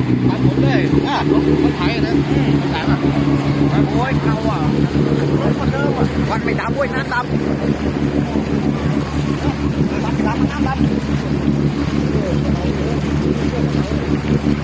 ตัดผมเลยรถไถนะแต่ละโอ้ยเขาอ่ะรถคนเดิมอ่ะวันไม่ดำโว้ยน้ำดำวันไม่ดำน้ำดำ